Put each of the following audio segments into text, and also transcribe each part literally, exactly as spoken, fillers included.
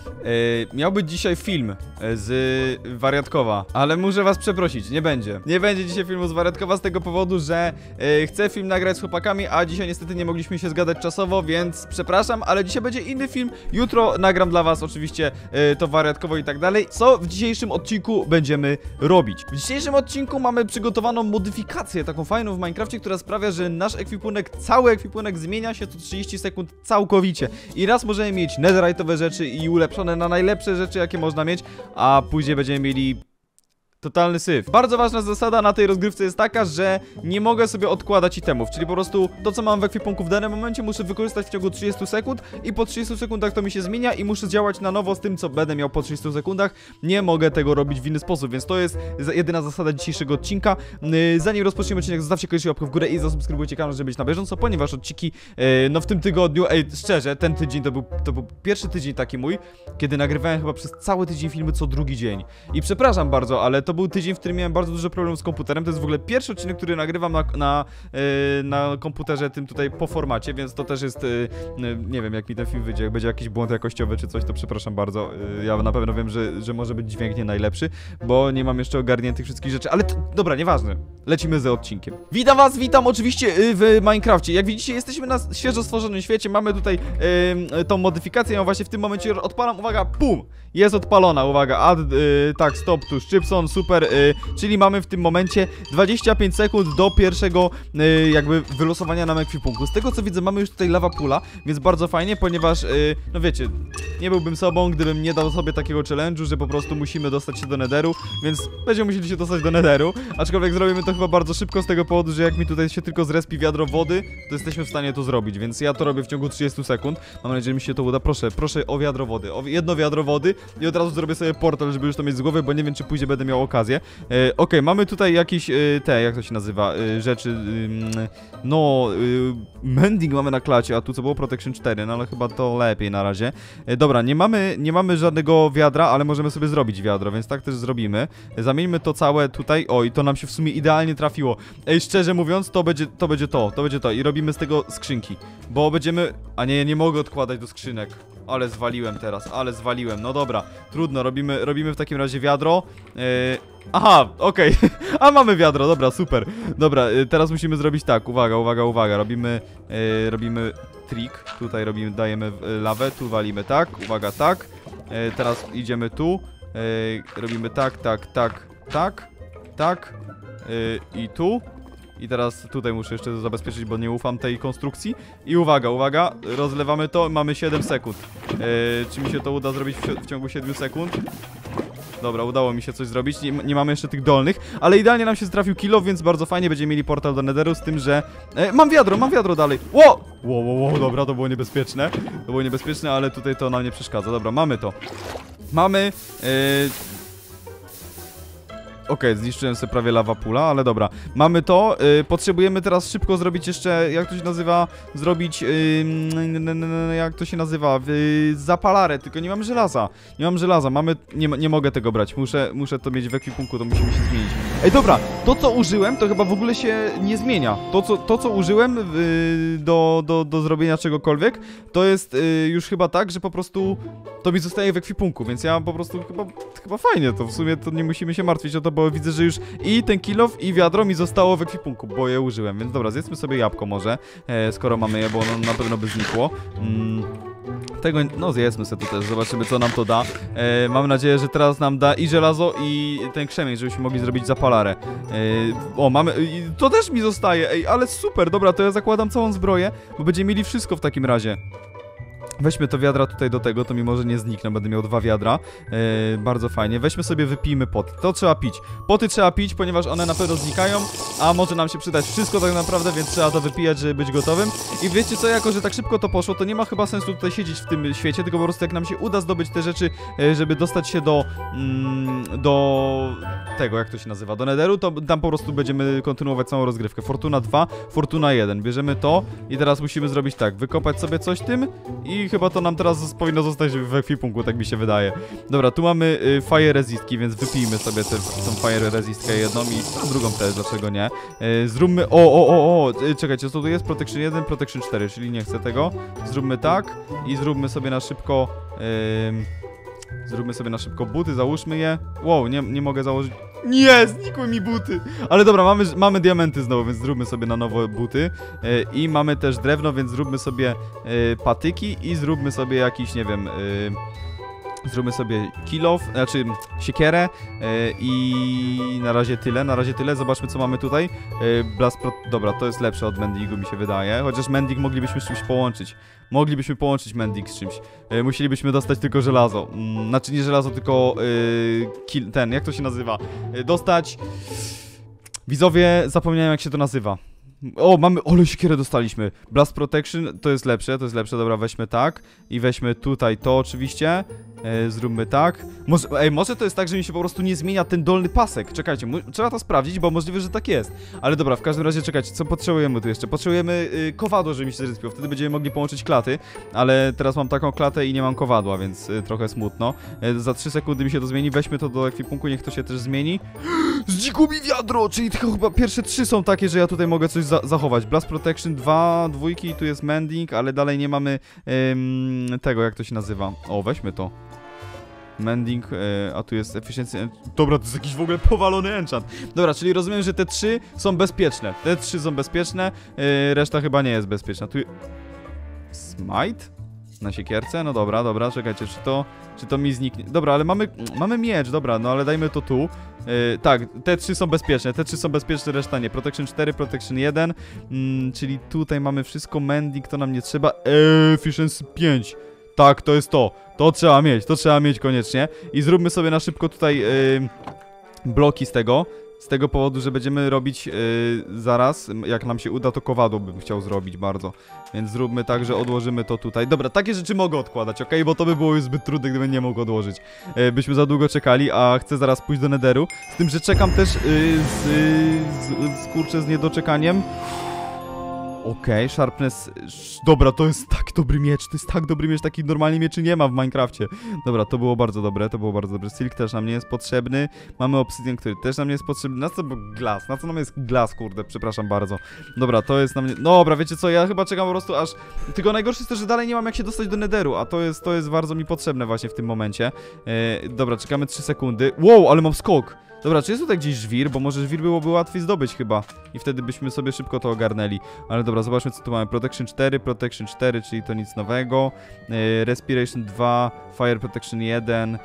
miał być dzisiaj film z Wariatkowa, ale muszę was przeprosić, nie będzie. Nie będzie dzisiaj filmu z Wariatkowa z tego powodu, że chcę film nagrać z chłopakami, a dzisiaj niestety nie mogliśmy się zgadać czasowo, więc przepraszam, ale dzisiaj będzie inny film. Jutro nagram dla was oczywiście to Wariatkowo i tak dalej. Co w dzisiejszym odcinku będziemy robić? W dzisiejszym odcinku mamy przygotowaną modyfikację, taką fajną w Minecrafcie, która sprawia, że nasz ekwipunek, cały ekwipunek zmienia się co trzydzieści sekund całkowicie. I raz możemy mieć netherite'owe rzeczy i ulepszone na najlepsze rzeczy, jakie można mieć, a później będziemy mieli totalny syf. Bardzo ważna zasada na tej rozgrywce jest taka, że nie mogę sobie odkładać itemów, czyli po prostu to, co mam w ekwipunku w danym momencie, muszę wykorzystać w ciągu trzydziestu sekund i po trzydziestu sekundach to mi się zmienia i muszę działać na nowo z tym, co będę miał po trzydziestu sekundach. Nie mogę tego robić w inny sposób, więc to jest jedyna zasada dzisiejszego odcinka. Zanim rozpoczniemy odcinek, zostawcie koniecznie łapkę w górę i zasubskrybujcie kanał, żeby być na bieżąco, ponieważ odcinki, no w tym tygodniu, ej, szczerze, ten tydzień to był, to był pierwszy tydzień taki mój, kiedy nagrywałem chyba przez cały tydzień filmy co drugi dzień. I przepraszam bardzo, ale to był tydzień, w którym miałem bardzo dużo problemów z komputerem. To jest w ogóle pierwszy odcinek, który nagrywam na, na, yy, na komputerze tym tutaj po formacie, więc to też jest, yy, yy, nie wiem jak mi ten film wyjdzie, jak będzie jakiś błąd jakościowy czy coś, to przepraszam bardzo. Yy, ja na pewno wiem, że, że może być dźwięk nie najlepszy, bo nie mam jeszcze ogarniętych wszystkich rzeczy, ale to, dobra, nieważne. Lecimy ze odcinkiem. Witam was, witam oczywiście yy, w Minecrafcie. Jak widzicie, jesteśmy na świeżo stworzonym świecie, mamy tutaj yy, tą modyfikację, ja właśnie w tym momencie odpalam, uwaga, pum! Jest odpalona, uwaga, add, yy, tak, stop tu, Szczypson, super, yy, czyli mamy w tym momencie dwadzieścia pięć sekund do pierwszego yy, jakby wylosowania nam ekwipunku. Z tego co widzę, mamy już tutaj lava poola, więc bardzo fajnie, ponieważ, yy, no wiecie, nie byłbym sobą, gdybym nie dał sobie takiego challenge'u, że po prostu musimy dostać się do netheru, więc będziemy musieli się dostać do netheru, aczkolwiek zrobimy to chyba bardzo szybko z tego powodu, że jak mi tutaj się tylko zrespi wiadro wody, to jesteśmy w stanie to zrobić, więc ja to robię w ciągu trzydziestu sekund. Mam nadzieję, że mi się to uda. Proszę, proszę o wiadro wody, o jedno wiadro wody i od razu zrobię sobie portal, żeby już to mieć z głowy, bo nie wiem, czy później będę miał okazję. E, Okej, okay, mamy tutaj jakieś, e, te, jak to się nazywa, e, rzeczy, e, no, e, mending mamy na klacie, a tu co było? Protection cztery, no ale chyba to lepiej na razie. E, dobra, nie mamy, nie mamy żadnego wiadra, ale możemy sobie zrobić wiadro, więc tak też zrobimy. E, zamieńmy to całe tutaj, o i to nam się w sumie idealnie trafiło. Ej, szczerze mówiąc, to będzie, to będzie to, to będzie to i robimy z tego skrzynki, bo będziemy, a nie, nie mogę odkładać do skrzynek. Ale zwaliłem teraz, ale zwaliłem, no dobra, trudno, robimy, robimy w takim razie wiadro. Yy, aha, okej, okay. A mamy wiadro, dobra, super. Dobra, yy, teraz musimy zrobić tak, uwaga, uwaga, uwaga, robimy, yy, robimy trik, tutaj robimy, dajemy yy, lawę, tu walimy tak, uwaga, tak. Yy, teraz idziemy tu, yy, robimy tak, tak, tak, tak, tak yy, i tu. I teraz tutaj muszę jeszcze zabezpieczyć, bo nie ufam tej konstrukcji. I uwaga, uwaga, rozlewamy to, mamy siedem sekund. Yy, czy mi się to uda zrobić w, w ciągu siedmiu sekund? Dobra, udało mi się coś zrobić, nie, nie mamy jeszcze tych dolnych, ale idealnie nam się trafił kill off, więc bardzo fajnie będziemy mieli portal do netheru, z tym, że... E, mam wiadro, mam wiadro dalej. Ło! Ło, ło, ło, dobra, to było niebezpieczne. To było niebezpieczne, ale tutaj to nam nie przeszkadza. Dobra, mamy to. Mamy... Yy... Okej, okay, zniszczyłem sobie prawie lava poola, ale dobra. Mamy to, yy, potrzebujemy teraz szybko zrobić jeszcze, jak to się nazywa, zrobić, yy, jak to się nazywa, yy, zapalarę, tylko nie mam żelaza. Nie mam żelaza, mamy, nie, nie mogę tego brać, muszę, muszę to mieć w ekwipunku, to musimy się zmienić. Ej, dobra, to co użyłem, to chyba w ogóle się nie zmienia. To co, to, co użyłem yy, do, do, do zrobienia czegokolwiek, to jest yy, już chyba tak, że po prostu to mi zostaje w ekwipunku, więc ja po prostu chyba, chyba fajnie to, w sumie to nie musimy się martwić o to, bo widzę, że już i ten kill off, i wiadro mi zostało w ekwipunku, bo je użyłem, więc dobra, zjedzmy sobie jabłko może, e, skoro mamy je, bo ono na pewno by znikło. Mm, tego, no zjedzmy sobie to też, zobaczymy co nam to da. E, mam nadzieję, że teraz nam da i żelazo, i ten krzemień, żebyśmy mogli zrobić zapalarę. E, o, mamy, to też mi zostaje, ej, ale super, dobra, to ja zakładam całą zbroję, bo będziemy mieli wszystko w takim razie. Weźmy to wiadra tutaj do tego, to mi może nie zniknę, będę miał dwa wiadra. Yy, bardzo fajnie. Weźmy sobie, wypijmy pot. To trzeba pić. Poty trzeba pić, ponieważ one na pewno znikają, a może nam się przydać wszystko tak naprawdę, więc trzeba to wypijać, żeby być gotowym. I wiecie co, jako że tak szybko to poszło, to nie ma chyba sensu tutaj siedzieć w tym świecie, tylko po prostu jak nam się uda zdobyć te rzeczy, yy, żeby dostać się do... Mm, do... tego, jak to się nazywa, do netheru, to tam po prostu będziemy kontynuować całą rozgrywkę. Fortuna dwa, Fortuna jeden. Bierzemy to i teraz musimy zrobić tak, wykopać sobie coś tym i chyba to nam teraz powinno zostać w ekwipunku, tak mi się wydaje. Dobra, tu mamy y, fire resistki, więc wypijmy sobie tę fire resistkę jedną i a drugą też, dlaczego nie. Y, zróbmy, o, o, o, o, y, czekajcie, co tu jest? Protection jeden, Protection cztery, czyli nie chcę tego. Zróbmy tak i zróbmy sobie na szybko... Y, Zróbmy sobie na szybko buty, załóżmy je. Wow, nie, nie mogę założyć. Nie, znikły mi buty. Ale dobra, mamy, mamy diamenty znowu, więc zróbmy sobie na nowo buty. Yy, I mamy też drewno, więc zróbmy sobie yy, patyki i zróbmy sobie jakiś, nie wiem... Yy, zróbmy sobie kill off, znaczy siekierę yy, i na razie tyle, na razie tyle. Zobaczmy, co mamy tutaj. Yy, Blast Pro... Dobra, to jest lepsze od Mendigu, mi się wydaje. Chociaż Mendig moglibyśmy z czymś połączyć. Moglibyśmy połączyć Mendig z czymś. Yy, musielibyśmy dostać tylko żelazo. Yy, znaczy nie żelazo, tylko yy, kill, ten, jak to się nazywa? Yy, dostać... Widzowie, zapomniałem, jak się to nazywa. O, mamy, ole siekierę dostaliśmy. Blast Protection, to jest lepsze, to jest lepsze, dobra, weźmy tak. I weźmy tutaj to oczywiście. e, Zróbmy tak. Może, ej, może to jest tak, że mi się po prostu nie zmienia ten dolny pasek. Czekajcie, trzeba to sprawdzić, bo możliwe, że tak jest. Ale dobra, w każdym razie czekajcie, co potrzebujemy tu jeszcze? Potrzebujemy y, kowadło, żeby mi się zrespiło. Wtedy będziemy mogli połączyć klaty. Ale teraz mam taką klatę i nie mam kowadła, więc y, trochę smutno. y, Za trzy sekundy mi się to zmieni. Weźmy to do ekwipunku, niech to się też zmieni. Zdzikło mi wiadro, czyli tylko chyba pierwsze trzy są takie, że ja tutaj mogę coś za zachować. Blast Protection dwa, dwójki, tu jest Mending, ale dalej nie mamy ym, tego, jak to się nazywa. O, weźmy to. Mending, yy, a tu jest Efficiency. Dobra, to jest jakiś w ogóle powalony enchant. Dobra, czyli rozumiem, że te trzy są bezpieczne. Te trzy są bezpieczne, yy, reszta chyba nie jest bezpieczna. Tu... Smite? Na siekierce? No dobra, dobra, czekajcie, czy to, czy to mi zniknie? Dobra, ale mamy, mamy miecz, dobra, no ale dajmy to tu. Yy, tak, te trzy są bezpieczne, te trzy są bezpieczne, reszta nie. Protection cztery, Protection jeden, mm, czyli tutaj mamy wszystko, Mending to nam nie trzeba. Eee, Efficiency pięć. Tak, to jest to. To trzeba mieć, to trzeba mieć koniecznie. I zróbmy sobie na szybko tutaj yy, bloki z tego. Z tego powodu, że będziemy robić yy, zaraz, jak nam się uda, to kowadło bym chciał zrobić bardzo. Więc zróbmy tak, że odłożymy to tutaj. Dobra, takie rzeczy mogę odkładać, ok? Bo to by było już zbyt trudne, gdybym nie mógł odłożyć. Yy, byśmy za długo czekali, a chcę zaraz pójść do Netheru. Z tym, że czekam też yy, z, yy, z, z, kurczę, z niedoczekaniem. Okej, okay, Sharpness... Dobra, to jest tak dobry miecz, to jest tak dobry miecz, taki normalnie mieczy nie ma w Minecrafcie. Dobra, to było bardzo dobre, to było bardzo dobre. Silk też nam nie jest potrzebny. Mamy Obsidian, który też nam nie jest potrzebny. Na co był glas? Na co nam jest glas, kurde? Przepraszam bardzo. Dobra, to jest nam nie... Dobra, wiecie co, ja chyba czekam po prostu aż... Tylko najgorsze jest to, że dalej nie mam jak się dostać do Netheru, a to jest, to jest bardzo mi potrzebne właśnie w tym momencie. Yy, dobra, czekamy trzy sekundy. Wow, ale mam skok! Dobra, czy jest tutaj gdzieś żwir? Bo może żwir byłoby łatwiej zdobyć chyba. I wtedy byśmy sobie szybko to ogarnęli. Ale dobra, zobaczmy, co tu mamy. Protection cztery, Protection cztery, czyli to nic nowego. Yy, Respiration dwa, Fire Protection jeden.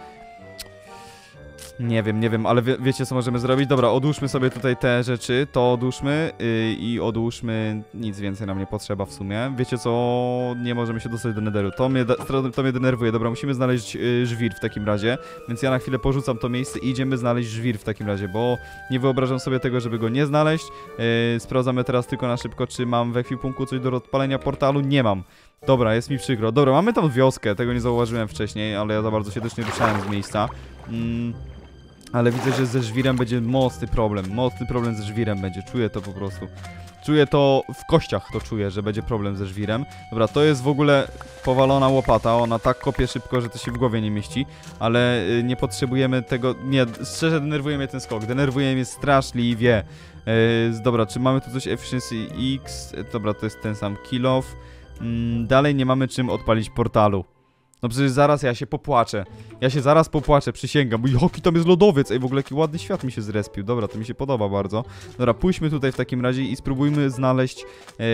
Nie wiem, nie wiem, ale wie, wiecie, co możemy zrobić? Dobra, odłóżmy sobie tutaj te rzeczy, to odłóżmy yy, i odłóżmy, nic więcej nam nie potrzeba w sumie. Wiecie co, nie możemy się dostać do Netheru, to mnie, to mnie denerwuje. Dobra, musimy znaleźć yy, żwir w takim razie, więc ja na chwilę porzucam to miejsce i idziemy znaleźć żwir w takim razie, bo nie wyobrażam sobie tego, żeby go nie znaleźć. Yy, sprawdzamy teraz tylko na szybko, czy mam w ekwipunku coś do odpalenia portalu. Nie mam. Dobra, jest mi przykro. Dobra, mamy tam wioskę, tego nie zauważyłem wcześniej, ale ja za bardzo się też nie ruszałem z miejsca. Mm. Ale widzę, że ze żwirem będzie mocny problem. Mocny problem ze żwirem będzie. Czuję to po prostu. Czuję to w kościach, to czuję, że będzie problem ze żwirem. Dobra, to jest w ogóle powalona łopata. Ona tak kopie szybko, że to się w głowie nie mieści. Ale y, nie potrzebujemy tego... Nie, szczerze denerwuje mnie ten skok. Denerwuje mnie straszliwie. Yy, dobra, czy mamy tu coś Efficiency X? Dobra, to jest ten sam kill off. Yy, dalej nie mamy czym odpalić portalu. No przecież zaraz ja się popłaczę. Ja się zaraz popłaczę, przysięgam. Bo jaki tam jest lodowiec. Ej, w ogóle jaki ładny świat mi się zrespił. Dobra, to mi się podoba bardzo. Dobra, pójdźmy tutaj w takim razie i spróbujmy znaleźć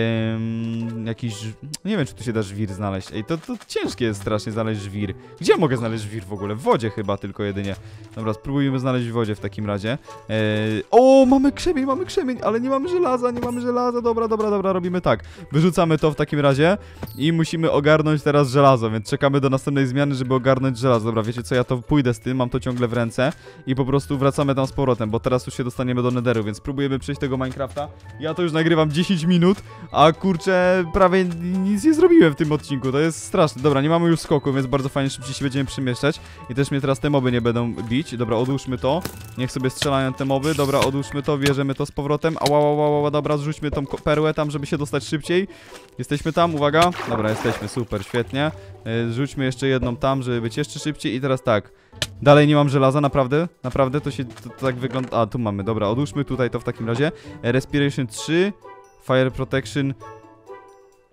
em, jakiś... Nie wiem, czy tu się da żwir znaleźć. Ej, to, to ciężkie jest strasznie znaleźć żwir. Gdzie mogę znaleźć żwir w ogóle? W wodzie chyba tylko jedynie. Dobra, spróbujmy znaleźć w wodzie w takim razie. E, o, mamy krzemień, mamy krzemień, ale nie mamy żelaza, nie mamy żelaza. Dobra, dobra, dobra, robimy tak. Wyrzucamy to w takim razie i musimy ogarnąć teraz żelazo, więc czekamy do następnej zmiany, żeby ogarnąć żelazo. Dobra, wiecie co, ja to pójdę z tym, mam to ciągle w ręce i po prostu wracamy tam z powrotem, bo teraz już się dostaniemy do Netheru, więc próbujemy przejść tego Minecrafta. Ja to już nagrywam dziesięć minut, a kurczę, prawie nic nie zrobiłem w tym odcinku, to jest straszne. Dobra, nie mamy już skoku, więc bardzo fajnie szybciej się będziemy przemieszczać i też mnie teraz te moby nie będą bić. Dobra, odłóżmy to, niech sobie strzelają te moby. Dobra, odłóżmy to, bierzemy to z powrotem. Ała, ała, ała, dobra, zrzućmy tą perłę tam, żeby się dostać szybciej. Jesteśmy tam, uwaga. Dobra, jesteśmy, super, świetnie. Yy, rzućmy jeszcze jedną tam, żeby być jeszcze szybciej i teraz tak. Dalej nie mam żelaza, naprawdę? Naprawdę to się to, to tak wygląda... A, tu mamy, dobra, odłóżmy tutaj to w takim razie. Respiration trzy, Fire Protection...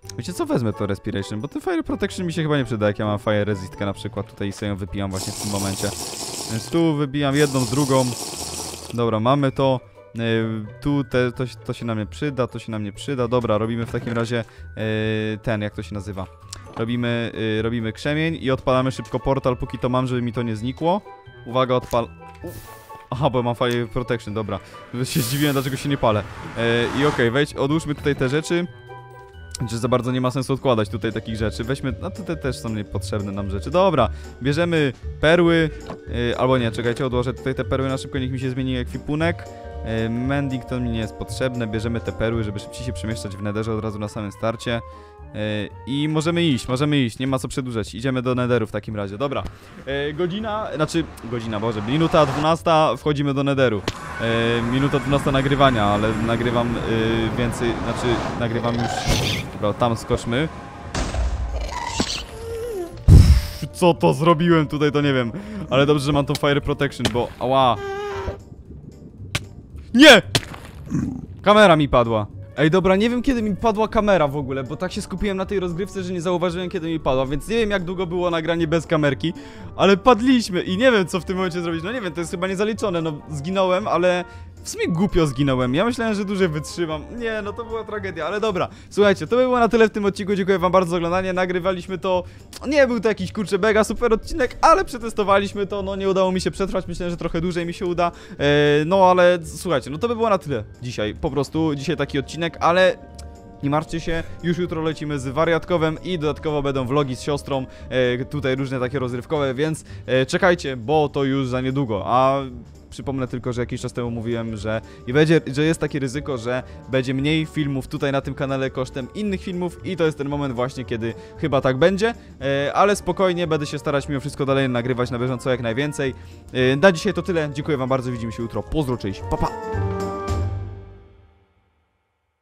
Wiecie co, wezmę to Respiration, bo ten Fire Protection mi się chyba nie przyda, jak ja mam Fire Resistkę na przykład. Tutaj sobie ją wypijam właśnie w tym momencie. Więc tu wybijam jedną z drugą. Dobra, mamy to. Yy, tu te, to, to się nam nie przyda, to się nam nie przyda. Dobra, robimy w takim razie yy, ten, jak to się nazywa. Robimy, yy, robimy krzemień i odpalamy szybko portal, póki to mam, żeby mi to nie znikło. Uwaga, odpal... Aha, bo mam Fire Protection, dobra. Się zdziwiłem, dlaczego się nie palę. Yy, I okej, okay, wejdź, odłóżmy tutaj te rzeczy. Że za bardzo nie ma sensu odkładać tutaj takich rzeczy. Weźmy, no tutaj też są niepotrzebne nam rzeczy. Dobra, bierzemy perły, yy, albo nie, czekajcie, odłożę tutaj te perły na szybko, niech mi się zmieni ekwipunek. Yy, mending to mi nie jest potrzebne, bierzemy te perły, żeby szybciej się przemieszczać w Netherze od razu na samym starcie. Yy, I możemy iść, możemy iść, nie ma co przedłużać. Idziemy do Netheru w takim razie, dobra. Yy, godzina, znaczy, godzina, boże, minuta dwunasta, wchodzimy do Netheru. Yy, minuta dwunasta nagrywania, ale nagrywam yy, więcej, znaczy, nagrywam już... Dobra, tam skoczmy. Pff, co to zrobiłem tutaj, to nie wiem. Ale dobrze, że mam tą Fire Protection, bo... Ała. Nie! Kamera mi padła. Ej, dobra, nie wiem kiedy mi padła kamera w ogóle, bo tak się skupiłem na tej rozgrywce, że nie zauważyłem kiedy mi padła, więc nie wiem jak długo było nagranie bez kamerki, ale padliśmy i nie wiem co w tym momencie zrobić, no nie wiem, to jest chyba niezaliczone, no zginąłem, ale w sumie głupio zginąłem, ja myślałem, że dłużej wytrzymam, nie, no to była tragedia, ale dobra, słuchajcie, to by było na tyle w tym odcinku, dziękuję wam bardzo za oglądanie, nagrywaliśmy to, nie był to jakiś kurczę mega super odcinek, ale przetestowaliśmy to, no nie udało mi się przetrwać, myślałem, że trochę dłużej mi się uda, e, no ale słuchajcie, no to by było na tyle dzisiaj, po prostu dzisiaj taki odcinek, ale nie martwcie się, już jutro lecimy z wariatkowem i dodatkowo będą vlogi z siostrą, e, tutaj różne takie rozrywkowe, więc e, czekajcie, bo to już za niedługo, a przypomnę tylko, że jakiś czas temu mówiłem, że, i będzie, że jest takie ryzyko, że będzie mniej filmów tutaj na tym kanale kosztem innych filmów i to jest ten moment właśnie, kiedy chyba tak będzie, e, ale spokojnie, będę się starać mimo wszystko dalej nagrywać na bieżąco jak najwięcej. E, na dzisiaj to tyle, dziękuję wam bardzo, widzimy się jutro, pozdro, cześć, pa pa!